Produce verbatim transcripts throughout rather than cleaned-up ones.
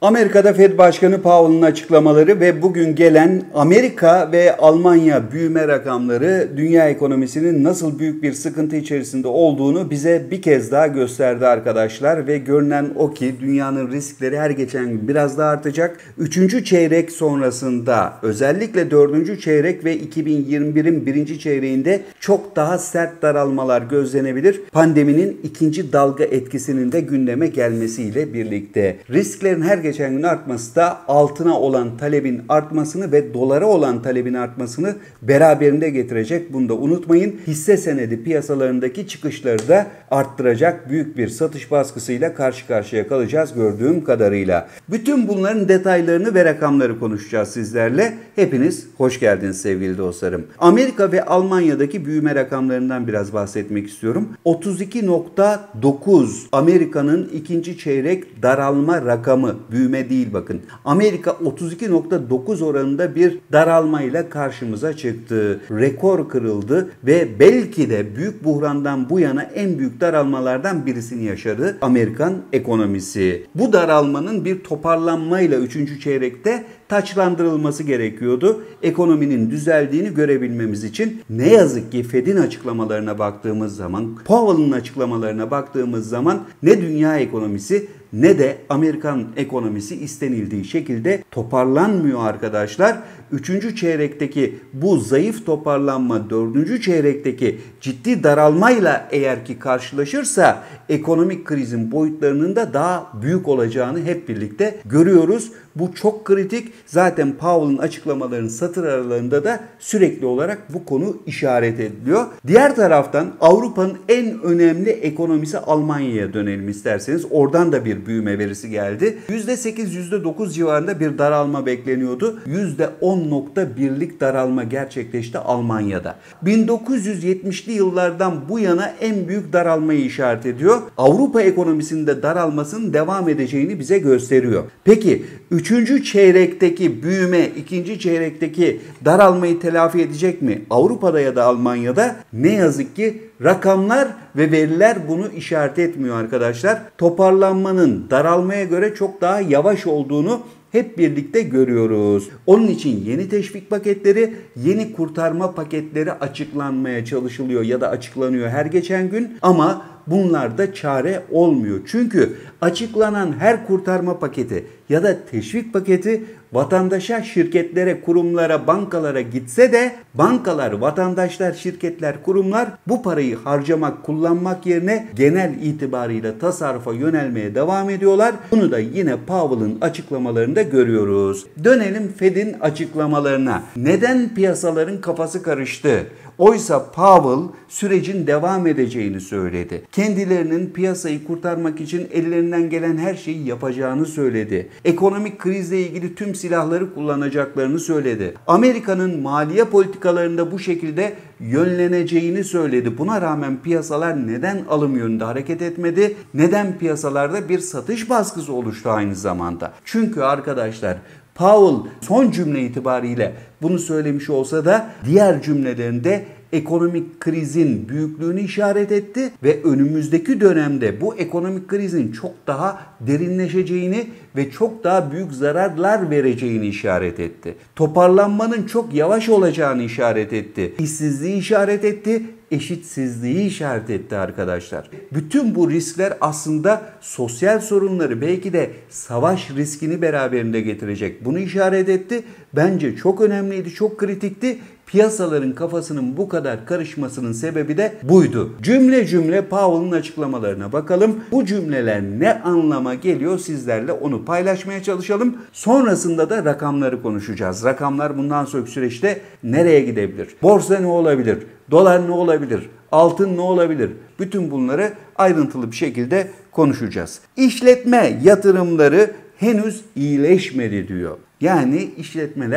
Amerika'da Fed Başkanı Powell'ın açıklamaları ve bugün gelen Amerika ve Almanya büyüme rakamları dünya ekonomisinin nasıl büyük bir sıkıntı içerisinde olduğunu bize bir kez daha gösterdi arkadaşlar. Ve görünen o ki dünyanın riskleri her geçen gün biraz daha artacak. Üçüncü çeyrek sonrasında özellikle dördüncü çeyrek ve iki bin yirmi birin birinci çeyreğinde çok daha sert daralmalar gözlenebilir. Pandeminin ikinci dalga etkisinin de gündeme gelmesiyle birlikte. Risklerin her geçen gün artması da altına olan talebin artmasını ve dolara olan talebin artmasını beraberinde getirecek. Bunu da unutmayın. Hisse senedi piyasalarındaki çıkışları da arttıracak büyük bir satış baskısıyla karşı karşıya kalacağız gördüğüm kadarıyla. Bütün bunların detaylarını ve rakamları konuşacağız sizlerle. Hepiniz hoş geldiniz sevgili dostlarım. Amerika ve Almanya'daki büyüme rakamlarından biraz bahsetmek istiyorum. otuz iki nokta dokuz Amerika'nın ikinci çeyrek daralma rakamı. Büyüme değil bakın. Amerika otuz iki nokta dokuz oranında bir daralmayla karşımıza çıktı. Rekor kırıldı ve belki de büyük buhrandan bu yana en büyük daralmalardan birisini yaşadı Amerikan ekonomisi. Bu daralmanın bir toparlanmayla üçüncü çeyrekte taçlandırılması gerekiyordu. Ekonominin düzeldiğini görebilmemiz için ne yazık ki Fed'in açıklamalarına baktığımız zaman, Powell'ın açıklamalarına baktığımız zaman ne dünya ekonomisi ne de Amerikan ekonomisi istenildiği şekilde toparlanmıyor arkadaşlar. Üçüncü çeyrekteki bu zayıf toparlanma dördüncü çeyrekteki ciddi daralmayla eğer ki karşılaşırsa ekonomik krizin boyutlarının da daha büyük olacağını hep birlikte görüyoruz. Bu çok kritik. Zaten Powell'ın açıklamalarının satır aralarında da sürekli olarak bu konu işaret ediliyor. Diğer taraftan Avrupa'nın en önemli ekonomisi Almanya'ya dönelim isterseniz. Oradan da bir büyüme verisi geldi. yüzde sekiz yüzde dokuz civarında bir daralma bekleniyordu. yüzde on nokta birlik daralma gerçekleşti Almanya'da. bin dokuz yüz yetmişli yıllardan bu yana en büyük daralmayı işaret ediyor. Avrupa ekonomisinde daralmasının devam edeceğini bize gösteriyor. Peki üçüncü çeyrekteki büyüme ikinci çeyrekteki daralmayı telafi edecek mi? Avrupa'da ya da Almanya'da ne yazık ki rakamlar ve veriler bunu işaret etmiyor arkadaşlar. Toparlanmanın daralmaya göre çok daha yavaş olduğunu hep birlikte görüyoruz. Onun için yeni teşvik paketleri, yeni kurtarma paketleri açıklanmaya çalışılıyor ya da açıklanıyor her geçen gün ama bunlarda çare olmuyor. Çünkü açıklanan her kurtarma paketi ya da teşvik paketi vatandaşa, şirketlere, kurumlara, bankalara gitse de bankalar, vatandaşlar, şirketler, kurumlar bu parayı harcamak, kullanmak yerine genel itibarıyla tasarrufa yönelmeye devam ediyorlar. Bunu da yine Powell'ın açıklamalarında görüyoruz. Dönelim Fed'in açıklamalarına. Neden piyasaların kafası karıştı? Oysa Powell sürecin devam edeceğini söyledi. Kendilerinin piyasayı kurtarmak için ellerinden gelen her şeyi yapacağını söyledi. Ekonomik krizle ilgili tüm silahları kullanacaklarını söyledi. Amerika'nın maliye politikalarında bu şekilde yönleneceğini söyledi. Buna rağmen piyasalar neden alım yönünde hareket etmedi? Neden piyasalarda bir satış baskısı oluştu aynı zamanda? Çünkü arkadaşlar Powell son cümle itibariyle bunu söylemiş olsa da diğer cümlelerinde ekonomik krizin büyüklüğünü işaret etti ve önümüzdeki dönemde bu ekonomik krizin çok daha derinleşeceğini ve çok daha büyük zararlar vereceğini işaret etti. Toparlanmanın çok yavaş olacağını işaret etti. İşsizliği işaret etti, eşitsizliği işaret etti arkadaşlar. Bütün bu riskler aslında sosyal sorunları, belki de savaş riskini beraberinde getirecek. Bunu işaret etti. Bence çok önemliydi, çok kritikti. Piyasaların kafasının bu kadar karışmasının sebebi de buydu. Cümle cümle Powell'ın açıklamalarına bakalım. Bu cümleler ne anlama geliyor sizlerle onu paylaşmaya çalışalım. Sonrasında da rakamları konuşacağız. Rakamlar bundan sonraki süreçte nereye gidebilir? Borsa ne olabilir? Dolar ne olabilir? Altın ne olabilir? Bütün bunları ayrıntılı bir şekilde konuşacağız. İşletme yatırımları henüz iyileşmedi diyor. Yani işletmeler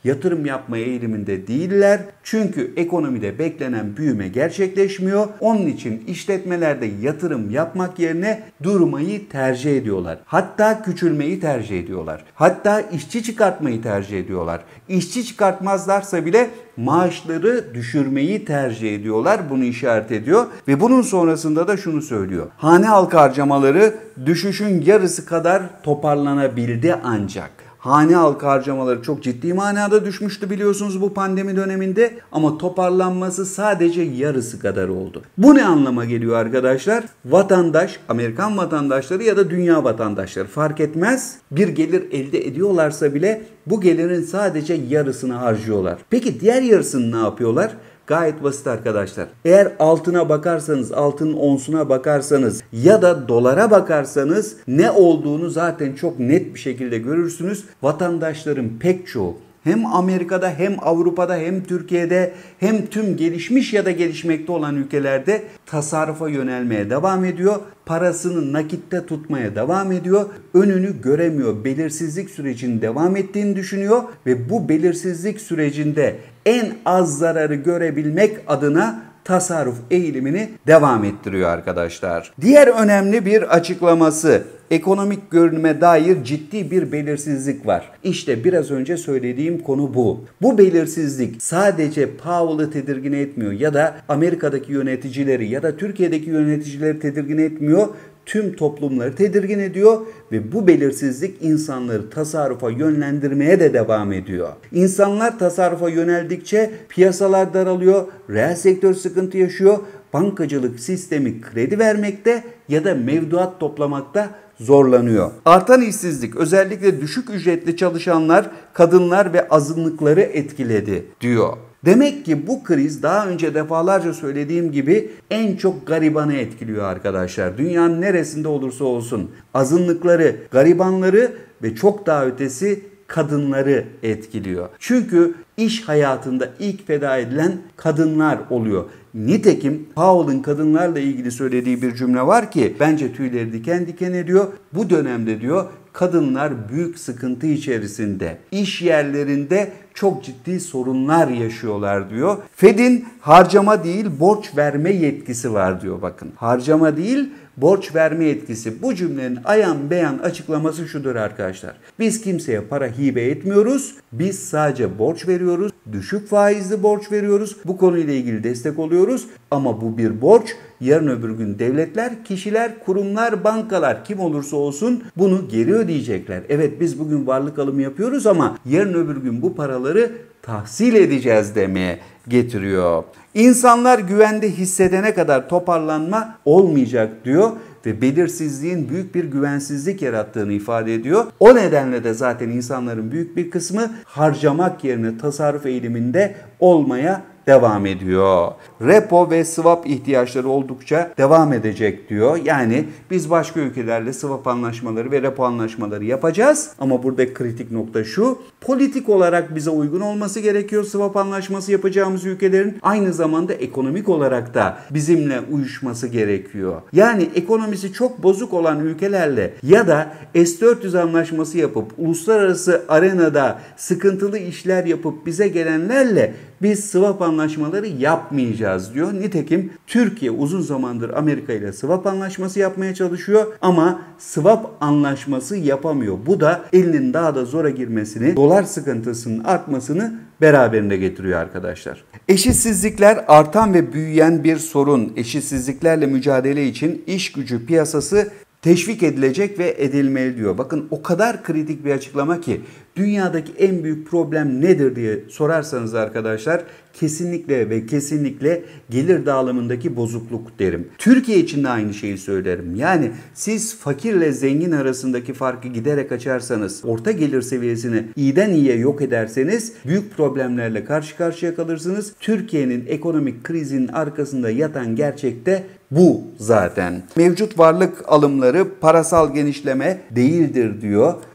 yatırım yapma eğiliminde değiller. Çünkü ekonomide beklenen büyüme gerçekleşmiyor. Onun için işletmelerde yatırım yapmak yerine durmayı tercih ediyorlar. Hatta küçülmeyi tercih ediyorlar. Hatta işçi çıkartmayı tercih ediyorlar. İşçi çıkartmazlarsa bile maaşları düşürmeyi tercih ediyorlar. Bunu işaret ediyor ve bunun sonrasında da şunu söylüyor. Hane halkı harcamaları düşüşün yarısı kadar toparlanabildi ancak. Hane halkı harcamaları çok ciddi manada düşmüştü biliyorsunuz bu pandemi döneminde ama toparlanması sadece yarısı kadar oldu. Bu ne anlama geliyor arkadaşlar? Vatandaş, Amerikan vatandaşları ya da dünya vatandaşları fark etmez, bir gelir elde ediyorlarsa bile bu gelirin sadece yarısını harcıyorlar. Peki diğer yarısını ne yapıyorlar? Gayet basit arkadaşlar. Eğer altına bakarsanız, altının onsuna bakarsanız ya da dolara bakarsanız ne olduğunu zaten çok net bir şekilde görürsünüz. Vatandaşların pek çoğu hem Amerika'da hem Avrupa'da hem Türkiye'de hem tüm gelişmiş ya da gelişmekte olan ülkelerde tasarrufa yönelmeye devam ediyor. Parasını nakitte tutmaya devam ediyor. Önünü göremiyor. Belirsizlik sürecinin devam ettiğini düşünüyor ve bu belirsizlik sürecinde en az zararı görebilmek adına tasarruf eğilimini devam ettiriyor arkadaşlar. Diğer önemli bir açıklaması, ekonomik görünüme dair ciddi bir belirsizlik var. İşte biraz önce söylediğim konu bu. Bu belirsizlik sadece Powell'ı tedirgin etmiyor ya da Amerika'daki yöneticileri ya da Türkiye'deki yöneticileri tedirgin etmiyor. Tüm toplumları tedirgin ediyor ve bu belirsizlik insanları tasarrufa yönlendirmeye de devam ediyor. İnsanlar tasarrufa yöneldikçe piyasalar daralıyor, reel sektör sıkıntı yaşıyor, bankacılık sistemi kredi vermekte ya da mevduat toplamakta zorlanıyor. Artan işsizlik özellikle düşük ücretli çalışanlar, kadınlar ve azınlıkları etkiledi diyor. Demek ki bu kriz daha önce defalarca söylediğim gibi en çok garibanı etkiliyor arkadaşlar. Dünyanın neresinde olursa olsun azınlıkları, garibanları ve çok daha ötesi kadınları etkiliyor. Çünkü iş hayatında ilk feda edilen kadınlar oluyor. Nitekim Powell'ın kadınlarla ilgili söylediği bir cümle var ki bence tüyleri diken diken ediyor. Bu dönemde diyor kadınlar büyük sıkıntı içerisinde. İş yerlerinde çok ciddi sorunlar yaşıyorlar diyor. Fed'in harcama değil borç verme yetkisi var diyor bakın. Harcama değil borç verme yetkisi. Bu cümlenin ayan beyan açıklaması şudur arkadaşlar. Biz kimseye para hibe etmiyoruz. Biz sadece borç veriyoruz. Düşük faizli borç veriyoruz. Bu konuyla ilgili destek oluyoruz. Ama bu bir borç. Yarın öbür gün devletler, kişiler, kurumlar, bankalar kim olursa olsun bunu geri ödeyecekler. Evet biz bugün varlık alımı yapıyoruz ama yarın öbür gün bu paraları tahsil edeceğiz demeye getiriyor. İnsanlar güvende hissedene kadar toparlanma olmayacak diyor ve belirsizliğin büyük bir güvensizlik yarattığını ifade ediyor. O nedenle de zaten insanların büyük bir kısmı harcamak yerine tasarruf eğiliminde olmaya devam ediyor. Repo ve swap ihtiyaçları oldukça devam edecek diyor. Yani biz başka ülkelerle swap anlaşmaları ve repo anlaşmaları yapacağız. Ama burada kritik nokta şu. Politik olarak bize uygun olması gerekiyor swap anlaşması yapacağımız ülkelerin. Aynı zamanda ekonomik olarak da bizimle uyuşması gerekiyor. Yani ekonomisi çok bozuk olan ülkelerle ya da S dört yüz anlaşması yapıp uluslararası arenada sıkıntılı işler yapıp bize gelenlerle biz swap anlaşmaları yapmayacağız diyor. Nitekim Türkiye uzun zamandır Amerika ile swap anlaşması yapmaya çalışıyor ama swap anlaşması yapamıyor. Bu da elinin daha da zora girmesini, dolar sıkıntısının artmasını beraberinde getiriyor arkadaşlar. Eşitsizlikler artan ve büyüyen bir sorun. Eşitsizliklerle mücadele için iş gücü piyasası teşvik edilecek ve edilmeli diyor. Bakın o kadar kritik bir açıklama ki dünyadaki en büyük problem nedir diye sorarsanız arkadaşlar kesinlikle ve kesinlikle gelir dağılımındaki bozukluk derim. Türkiye için de aynı şeyi söylerim. Yani siz fakirle zengin arasındaki farkı giderek açarsanız, orta gelir seviyesini iyiden iyiye yok ederseniz büyük problemlerle karşı karşıya kalırsınız. Türkiye'nin ekonomik krizinin arkasında yatan gerçek de bu zaten. Mevcut varlık alımları parasal genişleme değildir diyor.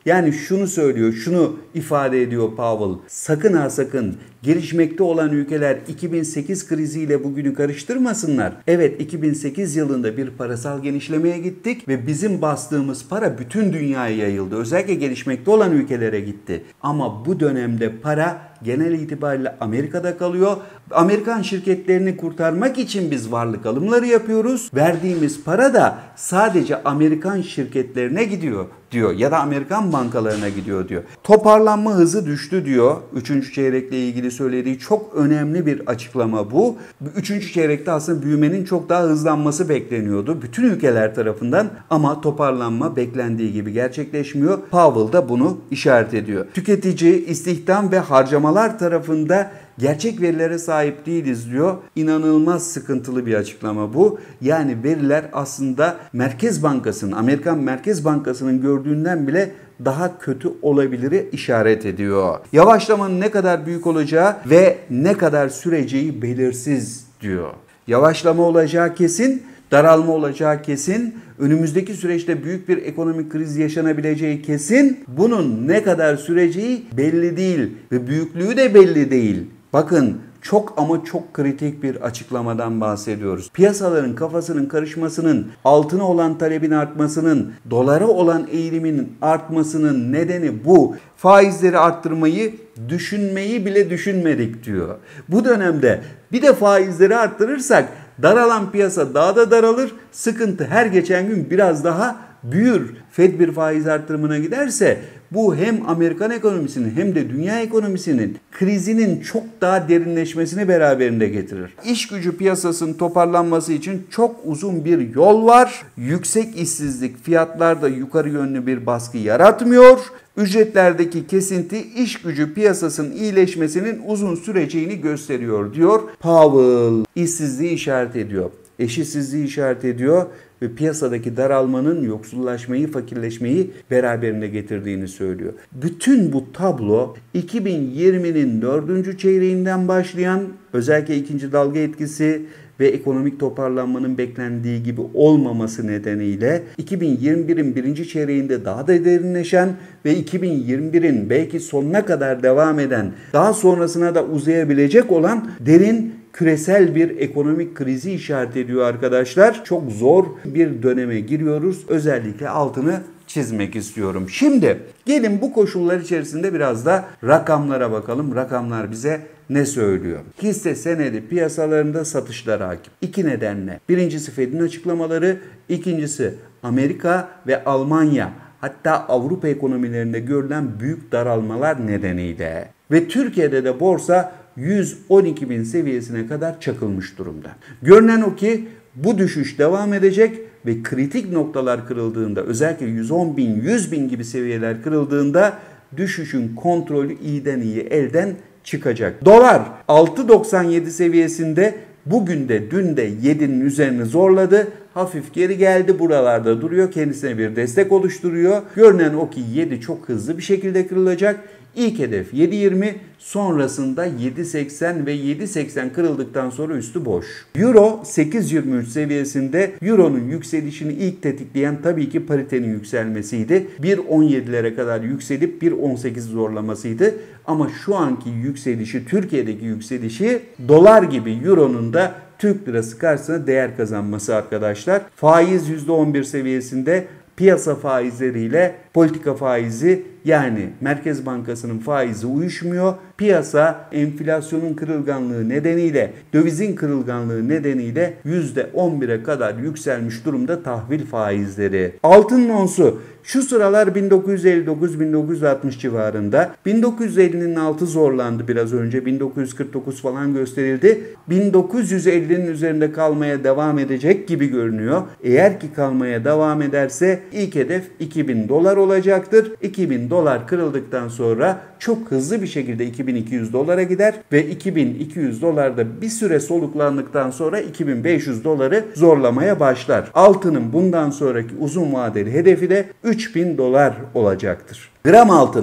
Yani şunu söylüyor, şunu ifade ediyor Powell. Sakın ha sakın gelişmekte olan ülkeler iki bin sekiz kriziyle bugünü karıştırmasınlar. Evet, iki bin sekiz yılında bir parasal genişlemeye gittik ve bizim bastığımız para bütün dünyaya yayıldı. Özellikle gelişmekte olan ülkelere gitti. Ama bu dönemde para genel itibariyle Amerika'da kalıyor. Amerikan şirketlerini kurtarmak için biz varlık alımları yapıyoruz. Verdiğimiz para da sadece Amerikan şirketlerine gidiyor diyor ya da Amerikan bankalarına gidiyor diyor. Toparlanma hızı düştü diyor. Üçüncü çeyrekle ilgili söylediği çok önemli bir açıklama bu. Üçüncü çeyrekte aslında büyümenin çok daha hızlanması bekleniyordu bütün ülkeler tarafından ama toparlanma beklendiği gibi gerçekleşmiyor. Powell da bunu işaret ediyor. Tüketici, istihdam ve harcamalar tarafında gerçek verilere sahip değiliz diyor. İnanılmaz sıkıntılı bir açıklama bu. Yani veriler aslında Merkez Bankası'nın, Amerikan Merkez Bankası'nın gördüğünden bile daha kötü olabiliri işaret ediyor. Yavaşlamanın ne kadar büyük olacağı ve ne kadar süreceği belirsiz diyor. Yavaşlama olacağı kesin, daralma olacağı kesin, önümüzdeki süreçte büyük bir ekonomik kriz yaşanabileceği kesin. Bunun ne kadar süreceği belli değil ve büyüklüğü de belli değil. Bakın, çok ama çok kritik bir açıklamadan bahsediyoruz. Piyasaların kafasının karışmasının, altına olan talebin artmasının, dolara olan eğilimin artmasının nedeni bu. Faizleri arttırmayı düşünmeyi bile düşünmedik diyor. Bu dönemde bir de faizleri arttırırsak daralan piyasa daha da daralır, sıkıntı her geçen gün biraz daha büyür. Fed bir faiz arttırımına giderse bu hem Amerikan ekonomisinin hem de dünya ekonomisinin krizinin çok daha derinleşmesini beraberinde getirir. İş gücü piyasasının toparlanması için çok uzun bir yol var. Yüksek işsizlik fiyatlarda yukarı yönlü bir baskı yaratmıyor. Ücretlerdeki kesinti iş gücü piyasasının iyileşmesinin uzun süreceğini gösteriyor diyor Powell. İşsizliği işaret ediyor. Eşitsizliği işaret ediyor ve piyasadaki daralmanın yoksullaşmayı, fakirleşmeyi beraberinde getirdiğini söylüyor. Bütün bu tablo iki bin yirminin dördüncü çeyreğinden başlayan özellikle ikinci dalga etkisi ve ekonomik toparlanmanın beklendiği gibi olmaması nedeniyle iki bin yirmi birin birinci çeyreğinde daha da derinleşen ve iki bin yirmi birin belki sonuna kadar devam eden, daha sonrasına da uzayabilecek olan derin küresel bir ekonomik krizi işaret ediyor arkadaşlar. Çok zor bir döneme giriyoruz. Özellikle altını çizmek istiyorum. Şimdi gelin bu koşullar içerisinde biraz da rakamlara bakalım. Rakamlar bize ne söylüyor? Hisse senedi piyasalarında satışlar hakim. İki nedenle. Birincisi Fed'in açıklamaları, ikincisi Amerika ve Almanya, hatta Avrupa ekonomilerinde görülen büyük daralmalar nedeniyle. Ve Türkiye'de de borsa yüz on iki bin seviyesine kadar çakılmış durumda. Görünen o ki bu düşüş devam edecek ve kritik noktalar kırıldığında, özellikle yüz on bin, yüz bin gibi seviyeler kırıldığında düşüşün kontrolü iyiden iyi elden çıkacak. Dolar altı doksan yedi seviyesinde, bugün de dün de yedinin üzerini zorladı. Hafif geri geldi, buralarda duruyor, kendisine bir destek oluşturuyor. Görünen o ki yedi çok hızlı bir şekilde kırılacak. İlk hedef yedi yirmi, sonrasında yedi seksen ve yedi seksen kırıldıktan sonra üstü boş. Euro sekiz yirmi üç seviyesinde. Euro'nun yükselişini ilk tetikleyen tabii ki paritenin yükselmesiydi. bir on yedilere kadar yükselip bir on sekiz zorlamasıydı. Ama şu anki yükselişi, Türkiye'deki yükselişi dolar gibi Euro'nun da Türk lirası karşısında değer kazanması arkadaşlar. Faiz yüzde on bir seviyesinde. Piyasa faizleriyle politika faizi, yani Merkez Bankası'nın faizi uyuşmuyor. Piyasa enflasyonun kırılganlığı nedeniyle, dövizin kırılganlığı nedeniyle yüzde on bire kadar yükselmiş durumda tahvil faizleri. Altının onsu şu sıralar bin dokuz yüz elli dokuz bin dokuz yüz altmış civarında. bin dokuz yüz ellinin altı zorlandı biraz önce. bin dokuz yüz kırk dokuz falan gösterildi. bin dokuz yüz ellinin üzerinde kalmaya devam edecek gibi görünüyor. Eğer ki kalmaya devam ederse ilk hedef iki bin dolar olacaktır. iki bin dolar kırıldıktan sonra çok hızlı bir şekilde iki bin iki yüz dolara gider ve iki bin iki yüz dolarda bir süre soluklandıktan sonra iki bin beş yüz doları zorlamaya başlar. Altının bundan sonraki uzun vadeli hedefi de üç bin dolar olacaktır. Gram altın.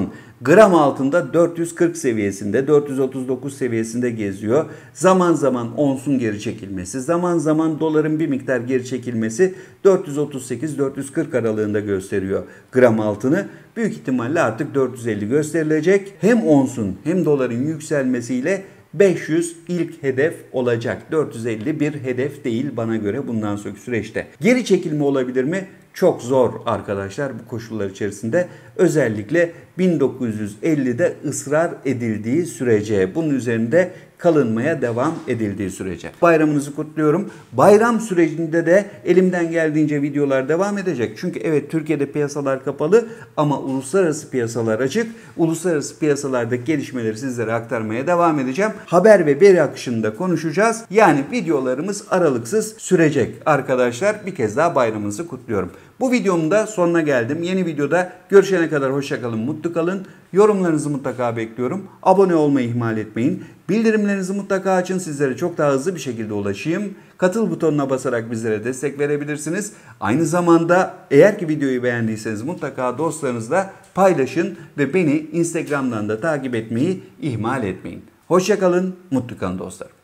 gram altında dört yüz kırk seviyesinde, dört yüz otuz dokuz seviyesinde geziyor. Zaman zaman onsun geri çekilmesi, zaman zaman doların bir miktar geri çekilmesi dört yüz otuz sekiz dört yüz kırk aralığında gösteriyor gram altını. Büyük ihtimalle artık dört yüz elli gösterilecek. Hem onsun hem doların yükselmesiyle beş yüz ilk hedef olacak. dört yüz elli bir hedef değil bana göre bundan sonraki süreçte. Geri çekilme olabilir mi? Çok zor arkadaşlar bu koşullar içerisinde. Özellikle bin dokuz yüz ellide ısrar edildiği sürece, bunun üzerinde kalınmaya devam edildiği sürece. Bayramınızı kutluyorum. Bayram sürecinde de elimden geldiğince videolar devam edecek. Çünkü evet, Türkiye'de piyasalar kapalı ama uluslararası piyasalar açık. Uluslararası piyasalardaki gelişmeleri sizlere aktarmaya devam edeceğim. Haber ve veri akışında konuşacağız. Yani videolarımız aralıksız sürecek arkadaşlar. Bir kez daha bayramınızı kutluyorum. Bu videomun da sonuna geldim. Yeni videoda görüşene kadar hoşça kalın, mutlu kalın. Yorumlarınızı mutlaka bekliyorum. Abone olmayı ihmal etmeyin. Bildirimlerinizi mutlaka açın, sizlere çok daha hızlı bir şekilde ulaşayım. Katıl butonuna basarak bizlere destek verebilirsiniz. Aynı zamanda eğer ki videoyu beğendiyseniz mutlaka dostlarınızla paylaşın ve beni Instagram'dan da takip etmeyi ihmal etmeyin. Hoşça kalın, mutlu kalın dostlarım.